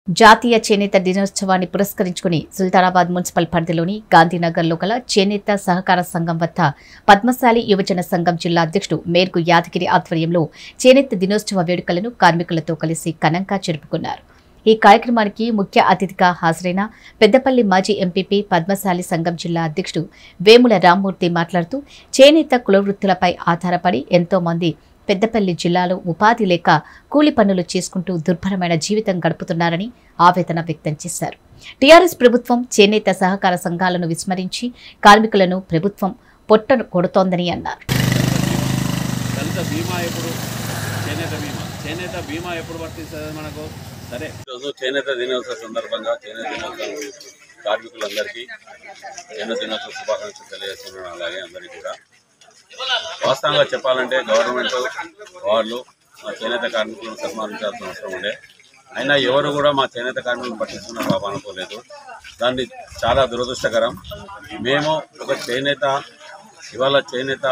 జాతీయ చేనేత దినోత్సవాన్ని పురస్కరించుకుని సుల్తానాబాద్ మున్సిపల్ పరిధిలోని గాంధీనగర్లో గల చేనేత సహకార సంఘం వద్ద పద్మశాలి యువజన సంఘం జిల్లా అధ్యక్షుడు మేర్గు యాదగిరి ఆధ్వర్యంలో చేనేత దినోత్సవ వేడుకలను కార్మికులతో కలిసి ఘనంగా జరుపుకున్నారు. ఈ కార్యక్రమానికి ముఖ్య అతిథిగా హాజరైన పెద్దపల్లి మాజీ ఎంపీపీ పద్మశాలి సంఘం జిల్లా అధ్యక్షుడు వేముల రామ్మూర్తి మాట్లాడుతూ చేనేత కులవృత్తులపై ఆధారపడి ఎంతో మంది పెద్దపల్లి జిల్లాలో ఉపాధి లేక కూలి పనులు చేసుకుంటూ దుర్భరమైన జీవితం గడుపుతున్నారని ఆవేదన వ్యక్తం చేశారు. టీఆర్ఎస్ ప్రభుత్వం చేనేత సహకార సంఘాలను విస్మరించి కార్మికులను ప్రభుత్వం పొట్టను కొడుతోందని అన్నారు. చేనేత బీమా ఎప్పుడు వర్తిస్తుంది మనకు? సరే, ఈరోజు చేనేత దినోత్సవ సందర్భంగా చేనేత దినోత్సవం కార్మికులందరికీ చేనేత దినోత్సవ శుభాకాంక్షలు తెలియజేస్తున్నాను. అలాగే అందరికీ కూడా వాస్తవంగా చెప్పాలంటే గవర్నమెంట్ వాళ్ళు మా చేనేత కార్మికులను సన్మానించాల్సిన అవసరం ఉండే, అయినా ఎవరు కూడా మా చేనేత కార్మికులను పట్టించుకున్న బాబా అనుకోలేదు. దాన్ని చాలా దురదృష్టకరం. మేము ఒక చేనేత ఇవాళ చేనేత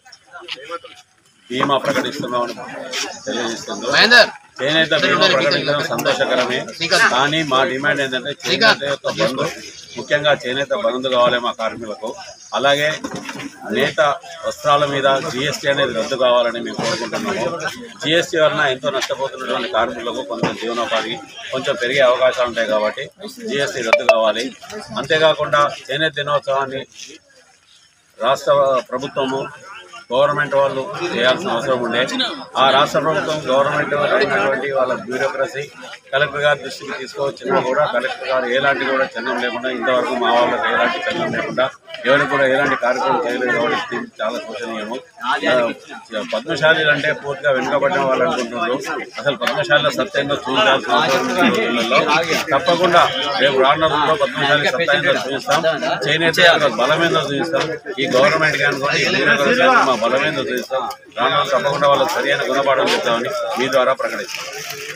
బీమా ప్రకటిస్తున్నామని తెలియజేస్తుంది. చేనేత బీమా ప్రకటించడం సంతోషకరమే, కానీ మా డిమాండ్ ఏంటంటే చేనేత యొక్క బంధు, ముఖ్యంగా చేనేత బంధు కావాలి మా కార్మికులకు. అలాగే నేత వస్త్రాల మీద జిఎస్టీ అనేది రద్దు కావాలని మేము కోరుకుంటున్నాము. జిఎస్టీ వలన ఎంతో నష్టపోతున్నటువంటి కార్మికులకు కొంచెం జీవనోపాధి కొంచెం పెరిగే అవకాశాలు ఉంటాయి కాబట్టి జిఎస్టీ రద్దు కావాలి. అంతేకాకుండా చేనేత దినోత్సవాన్ని రాష్ట్ర ప్రభుత్వము గవర్నమెంట్ వాళ్ళు చేయాల్సిన అవసరం ఉండే, ఆ రాష్ట్ర ప్రభుత్వం గవర్నమెంట్ అయినటువంటి వాళ్ళ బ్యూరోక్రసీ కలెక్టర్ గారి దృష్టికి తీసుకువచ్చినా కూడా కలెక్టర్ గారు ఎలాంటి కూడా చలనం లేకుండా ఇంతవరకు మా వాళ్ళకి ఎలాంటి చలనం లేకుండా ఎవరికి కూడా ఎలాంటి కార్యక్రమం చేయలేదు కాబట్టి చాలా శోచనీయము. పద్మశాలీలు అంటే పూర్తిగా వెనుకబడిన వాళ్ళు అనుకుంటున్నారు. అసలు పద్మశాలిలో సత్యంగా చూపించాల్సిన అవసరం తప్పకుండా రేపు రానున్నలో పద్మశాలి సత్యంగా చూపిస్తాం. చేనేత బలమేందో చూపిస్తాం. ఈ గవర్నమెంట్ కానీ మా బలమేందో చూపిస్తాం. రానున్న తప్పకుండా వాళ్ళకి సరైన గుణపాఠం చెప్తామని మీ ద్వారా ప్రకటిస్తాం.